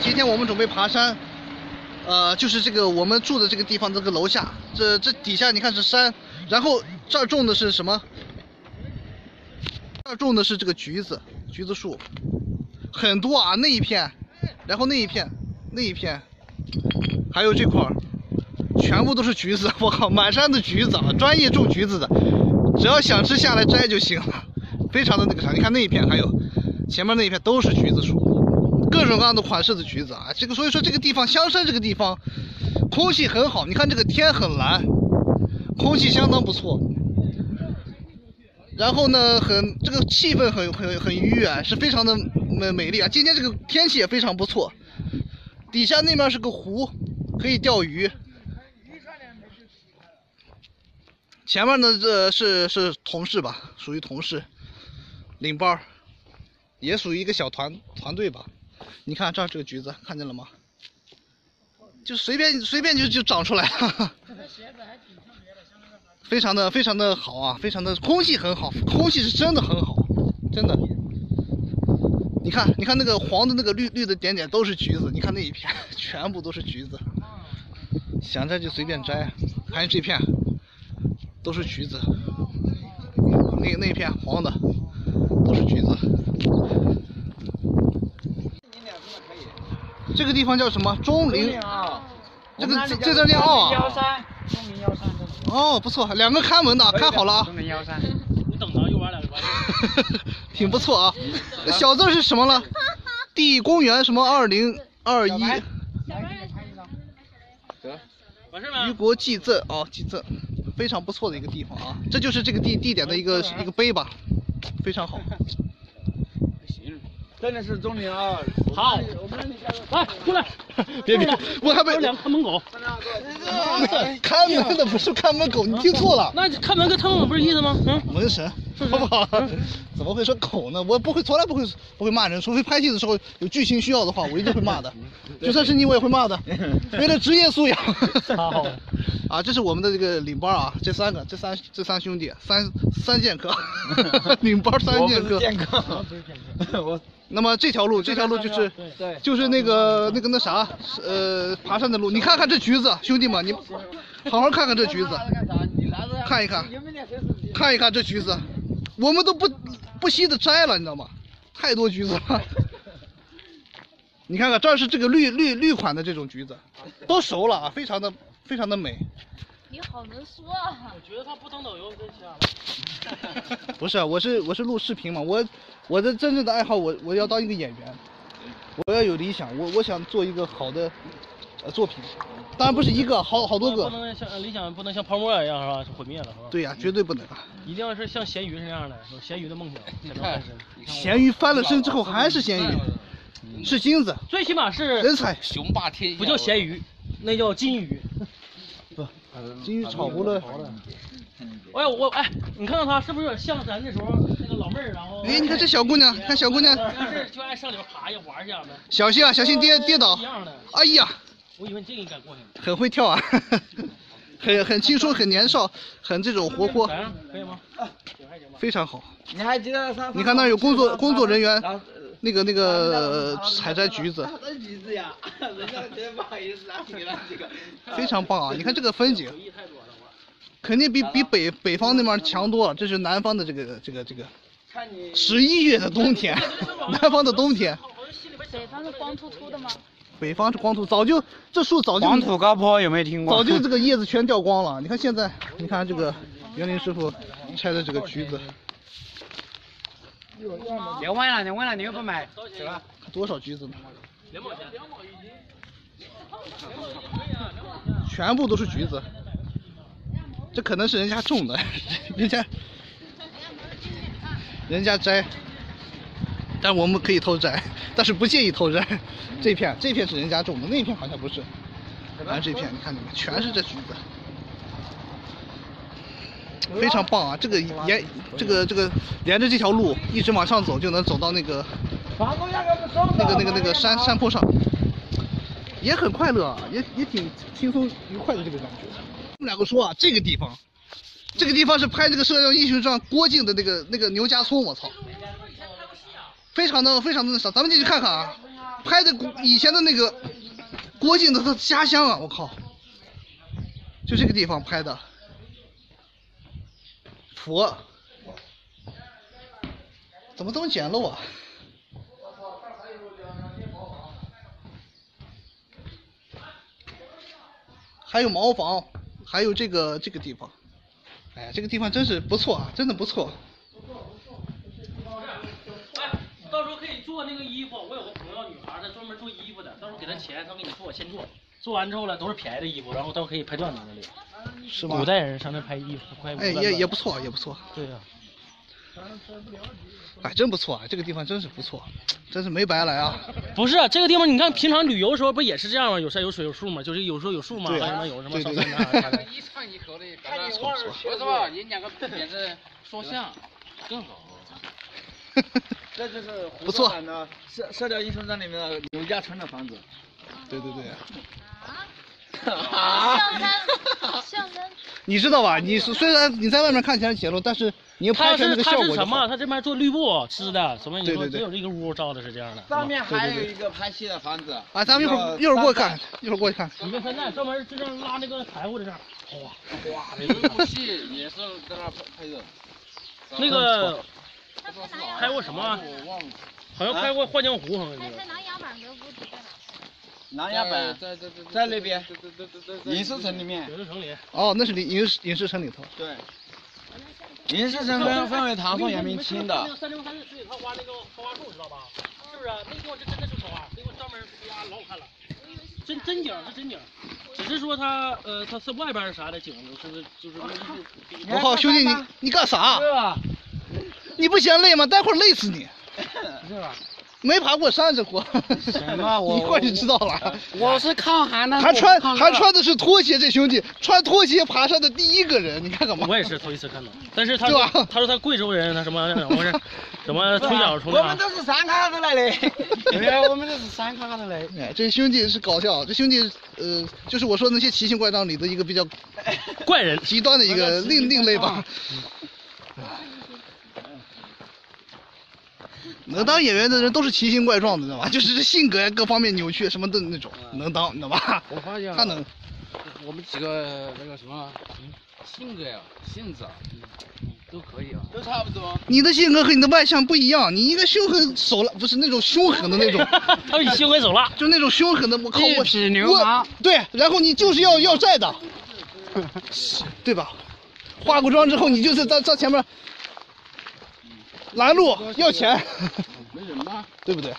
今天我们准备爬山，就是这个我们住的这个地方这个楼下，这底下你看是山，然后这儿种的是什么？这儿种的是这个橘子树，很多啊，那一片，然后那一片，还有这块儿，全部都是橘子，我靠，满山的橘子啊！专业种橘子的，只要想吃下来摘就行了，非常的那个啥。你看那一片，还有前面那一片都是橘子树，各种各样的款式的橘子啊。这个所以说这个地方香山这个地方空气很好，你看这个天很蓝，空气相当不错。然后呢，这个气氛很愉悦，是非常的美丽啊。今天这个天气也非常不错，底下那面是个湖，可以钓鱼。前面呢，这是同事吧，属于同事，领班，也属于一个小团队吧。你看这儿这个橘子，看见了吗？就随便就长出来了。非常的好啊，非常的空气很好，空气是真的很好，真的。你看那个黄的那个绿的点都是橘子，你看那一片全部都是橘子，想摘就随便摘。还有这片都是橘子，那一片黄的都是橘子。这个地方叫什么？钟灵啊，这叫念奥啊。哦，不错，两个看门的，看好了啊。 钟灵113， 你等着，又玩2个玩意。 挺不错啊。小字是什么了？地公园什么2021？ 完事吗？ 余国祭赠哦，祭赠，非常不错的一个地方啊。这就是这个地点的一个碑吧，非常好。 真的是钟灵啊！ 好，来过来， 别，我还没有2个看门狗。 看门的不是看门狗，你听错了。 那看门跟看门狗不是意思吗？ 门神，好不好？怎么会说狗呢？我从来不会骂人，除非拍戏的时候有剧情需要的话，我一定会骂的。就算是你，我也会骂的，为了职业素养。 好。 啊，这是我们的这个领班啊，这三兄弟，三剑客，领班3剑客。我。那么这条路就是那啥，爬山的路。你看看这橘子，兄弟们，你好好看看这橘子，看一看这橘子，我们都不惜的摘了，你知道吗？太多橘子了。你看看这是这个绿款的这种橘子，都熟了啊，非常的美。 你好能说啊！ 我觉得他不当导游真瞎了。 不是，我是录视频嘛，我的真正的爱好，我要当一个演员，我要有理想，我想做一个好的作品，当然不是一个，好多个。 不能像理想，不能像泡沫一样是吧？毁灭了是吧？ 对呀，绝对不能。 一定要是像咸鱼那样的，有咸鱼的梦想才能翻身。 咸鱼翻了身之后还是咸鱼，是金子， 最起码是人才， 雄霸天下。 不叫咸鱼，那叫金鱼。 不，金鱼炒糊了。 哎，你看看他是不是有点像咱那时候那个老妹儿？然后哎，你看这小姑娘，看小姑娘， 就爱上里边爬呀玩去的。 小心啊，小心跌倒。哎呀， 我以为你这个敢过去。 很会跳啊，很青春，很年少，很这种活泼。 可以吗？ 非常好。 你还记得你看那儿有工作人员。那个采摘橘子，非常棒啊！你看这个风景，肯定比北方那边强多了。这是南方的这个11月的冬天，南方的冬天。 北方是光秃秃的吗？ 北方是光秃，这树早就黄土高坡有没有听过？ 早就这个叶子全掉光了。你看现在，你看这个园林师傅拆的这个橘子。 6万了，2万了，你又不买，是吧？ 多少橘子呢 ？2毛钱。 全部都是橘子，这可能是人家种的，人家摘，但我们可以偷摘，但是不介意偷摘。这片是人家种的，那片好像不是。反正这片你看，全是这橘子。非常棒啊！这个沿着这条路一直往上走，就能走到那个山坡上，也很快乐啊，也挺轻松愉快的这个感觉。他们两个说啊，这个地方是拍那个《射雕英雄传》郭靖的那个牛家村，我操，非常的那啥，咱们进去看看啊。 拍的以前的那个郭靖的他家乡啊，我靠，就这个地方拍的。佛，怎么这么简陋啊？还有茅房，还有这个地方，哎呀，这个地方真是不错啊，真的不错。 哎，到时候可以做那个衣服，我有个朋友女孩，她专门做衣服的，到时候给她钱，她给你做，先做，做完之后呢都是便宜的衣服，然后到时候可以拍段子那里。 是吗？ 古代人上那拍衣服，快哎，也不错，也不错。 对呀、 哎，真不错啊，这个地方真是不错，真是没白来啊。 不是这个地方，你看平常旅游的时候不也是这样吗？有山有水有树吗？就是有时候有树嘛， 对还有什么上对山哪的。 一唱一和的，看你忘了学什么？你两个简直说相更好。 这就是不错的射雕英雄传里面的刘家村的房子。 对对对。 象山， 你知道吧？你是虽然你在外面看起来简陋，但是你要拍出来那个效果就好。 他是什么？他这边做绿布织的，什么？你说对对对只有这个屋照的是这样的。 上面还有一个拍戏的房子。 啊，咱们一会儿过去看，一会儿过去看。 你看山寨专门就这样拉那个财务的这样， 哇，有一部戏也是在那拍的。 那个拍过什么？ 我忘了。 好像拍过《幻江湖》好像是。 拍琅琊榜的屋子在哪？ 琅琊榜在那边，影视城里面。 影视城里。 哦，那是影视城里头。 对。影视城分为唐宋元明清的。 那个363水里他挖那个桃花树知道吧？是不是？那地方是真的是桃花，那地方上面哇老好看了。真景是真景，只是说它是外边是啥的景，就是我靠，兄弟你干啥？ 是吧？ 你不嫌累吗？待会儿累死你。 是吧？ 没爬过山这货， 什么？ 一会儿就知道了。 我是抗寒的， 还穿的是拖鞋，这兄弟穿拖鞋爬山的第一个人，你看干嘛？ 我也是头一次看到，但是他说他贵州人，他什么怎么回事？什么从小从我们都是山卡子来的， 对呀，我们这是山卡的嘞。 哎，这兄弟是搞笑，这兄弟就是我说那些奇形怪状里的一个比较怪人， 极端的一个另类吧。能当演员的人都是奇形怪状的，知道吧？就是性格呀各方面扭曲什么的那种，能当，你知道吧？ 我发现他能。 我们几个那个什么性格呀、性子啊，都可以啊， 都差不多。 你的性格和你的外向不一样，你应该凶狠手辣，不是那种凶狠的那种。 他比凶狠手辣， 就那种凶狠的，我靠， 地痞流氓。 对，然后你就是要债的，对吧？化过妆之后，你就是在前面拦路要钱， 没人吗？ 对不对？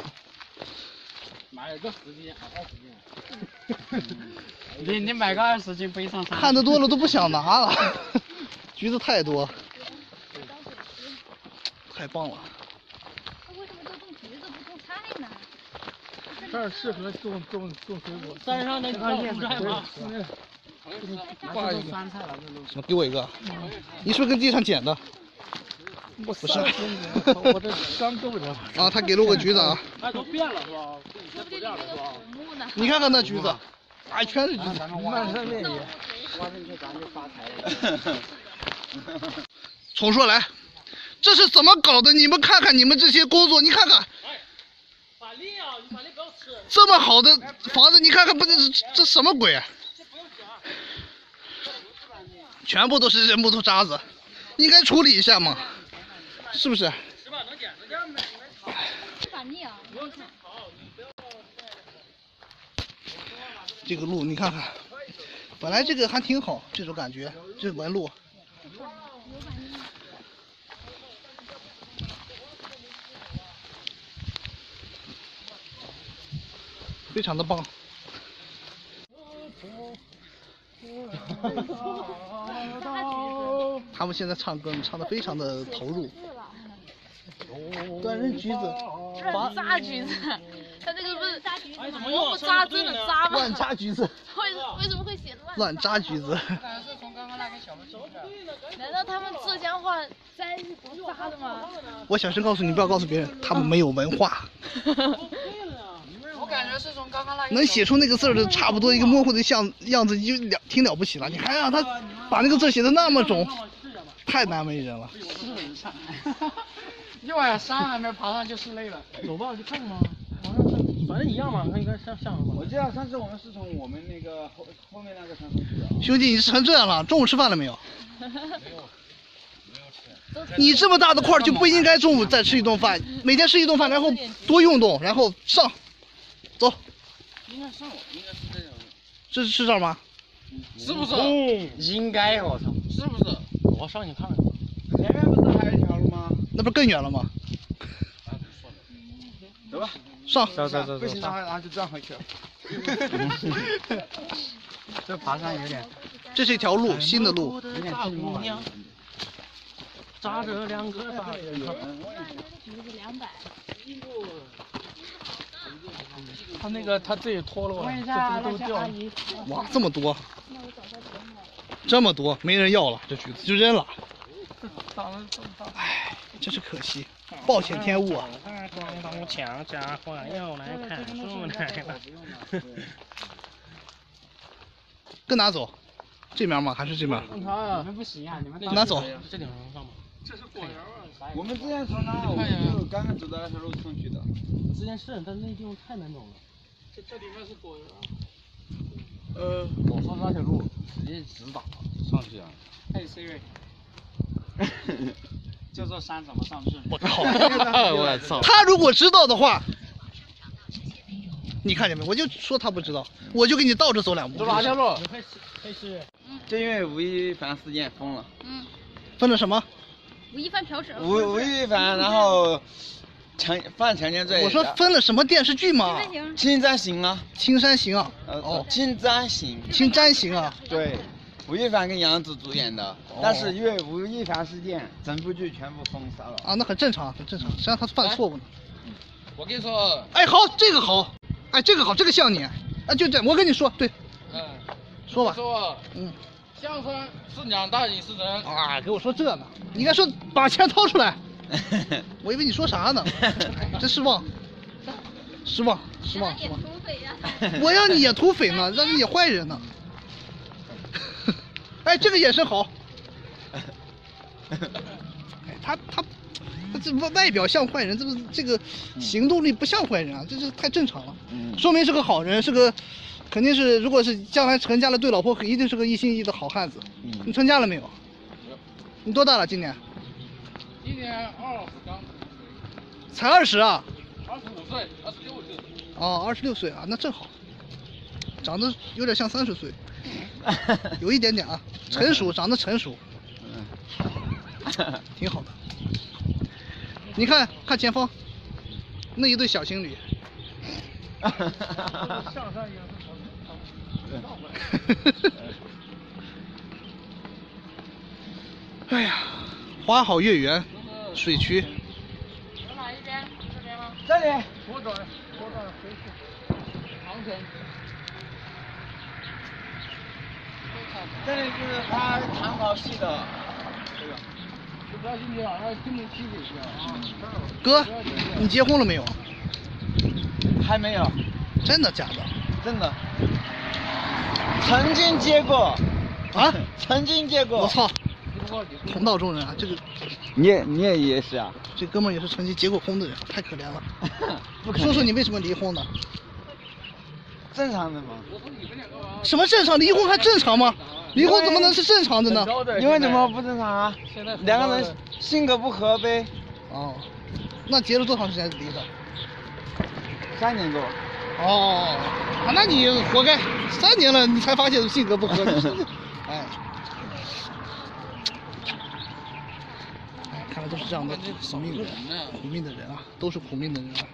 买个10斤20斤。你买个20斤背上山。 看得多了都不想拿了，橘子太多，太棒了。 为什么都种橘子不种菜呢？ 这儿适合种水果。 山上那个蔬菜吗？ 不好意思，酸菜了什么？给我一个。你是不是跟地上捡的？ 不是， 我这刚够着。 啊，他给了我个橘子啊。 哎，都变了是吧？ 说不定里面有土木呢。 你看看那橘子，啊，全是橘子。 漫山遍野。 挖进去咱就发财了。 重说来，这是怎么搞的？你们看看你们这些工作，你看看。 板栗啊，你板栗不要吃。 这么好的房子，你看看，不是这什么鬼？全部都是木头渣子，应该处理一下嘛，是不是？ 是吧？能捡着。 板栗啊。 这个路你看看，本来这个还挺好，这种感觉，这是纹路。非常的棒。他们现在唱歌唱得非常的投入。断人橘子， 乱扎橘子，他这个不是萝卜扎针的扎吗？ 乱扎橘子。 为什么会写乱扎橘子？ 是从刚刚那个小路进去的。 难道他们浙江话摘是不扎的吗？ 我小声告诉你，不要告诉别人，他们没有文化。 我感觉是从刚刚那个。 能写出那个字儿的，差不多一个模糊的样子，就挺了不起了。你还让他把那个字写的那么肿，太难为人了。 是山，一晚上还没爬上就是累了。 走吧，去看看吧。 正一样嘛，应该像。 我记得上次我们是从我们那个后面那个山上去的。 兄弟，你成这样了，中午吃饭了没有？没有吃。你这么大的块就不应该中午再吃一顿饭，每天吃一顿饭，然后多运动，然后上，走。 应该上，应该是这样。 是这儿吗？ 是不是？ 应该我操。 是不是？ 我上去看看。 前面不是还有一条路吗？ 那不是更远了吗？ 走吧。 上。 走。不行的话，然后就这样回去了。这爬山有点。 这是一条路，新的路。 有点寂寞。扎着2个大人。 200。 他那个他自己脱了，这都掉了。 哇，这么多。这么多，没人要了，这橘子就扔了。唉，真是可惜，暴殄天物啊！ 光东强家欢要来看书来了。 跟哪走？这边吗？还是这边？ 你们不行啊，你们跟哪走？ 这顶上吗？ 这是果园啊！ 我们之前从那，我们就刚刚走到那条路上去的。 之前是，但那地方太难走了。 这里面是果园啊。 我说那条路直接直打上去啊。 嘿 Siri， 就这山怎么上去？ 我靠！我操！他如果知道的话，你看见没？我就说他不知道，我就给你倒着走2步。 走哪条路？ 嘿 Siri， 就因为吴亦凡事件封了。 分了什么？ 吴亦凡嫖娼。 吴亦凡，然后犯强奸罪。 我说分了什么电视剧嘛？ 青簪行啊。 青山行啊。 哦，青簪行。 青簪行啊。 对，吴亦凡跟杨紫主演的，但是因为吴亦凡事件，整部剧全部封杀了。 啊，那很正常，很正常，谁让他犯错误呢？ 我跟你说， 哎，好，这个好，哎，这个好，这个像你，啊，就这，我跟你说，对，说吧， 相声是2大影视人啊，给我说这呢，你应该说把钱掏出来，我以为你说啥呢，真失望，失望，我要你也土匪呢，让你也坏人呢，哎，这个眼神好，哎，他这外表像坏人，这个行动力不像坏人啊，这太正常了，说明是个好人，是个。肯定是，如果是将来成家了，对老婆一定是个一心一意的好汉子。你成家了没有？你多大了？今年？ 今年20刚。 才20啊 ？25岁，26岁。 哦，26岁啊，那正好。长得有点像30岁，有一点点啊，成熟，长得成熟。挺好的。你看看前方，那一对小情侣。 上山也是。 哎呀，花好月圆，水渠。 从哪一边？这边吗？ 这里。 左转回去。长城。 这里就是他唐朝戏的。 就不要进去了，那进不去就行啊。 哥，你结婚了没有？ 还没有。 真的假的？ 真的。曾经接过。 啊？ 曾经接过。 我操！同道中人啊，这个。 你也是啊？ 这哥们也是曾经结过婚的人，太可怜了。说说你为什么离婚的？ 正常的吗？ 什么正常？离婚还正常吗？离婚怎么能是正常的呢？ 因为怎么不正常啊？2个人性格不合呗。 哦，那结了多长时间离的 ？3年多。 哦，啊，那你活该，3年了你才发现性格不合。哎，看来都是这样的苦命的人，苦命的人啊，都是苦命的人啊。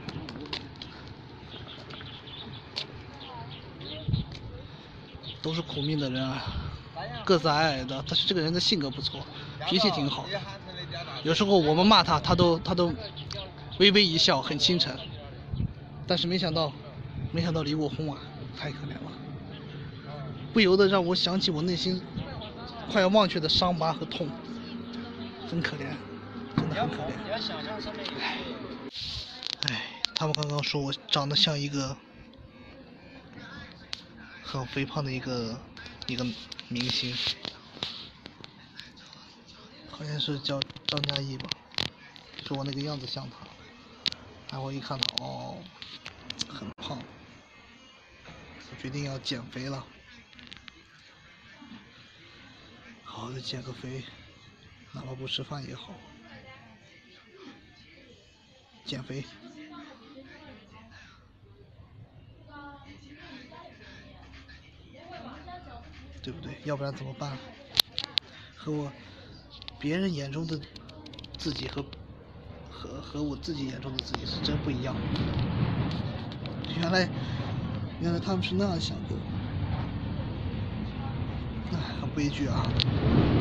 都是苦命的人啊，个子矮矮的，但是这个人的性格不错，脾气挺好的。有时候我们骂他，他都微微一笑，很倾城。但是没想到离过婚啊，太可怜了，不由得让我想起我内心快要忘却的伤疤和痛，真可怜，真的很可怜。哎，他们刚刚说我长得像一个很肥胖的一个明星，好像是叫张嘉译吧，说我那个样子像他，然后一看到哦， 很胖，我决定要减肥了，好好的减个肥，哪怕不吃饭也好，减肥。对不对？要不然怎么办？和别人眼中的自己和我自己眼中的自己是真不一样。原来他们是那样想的，哎，很悲剧啊。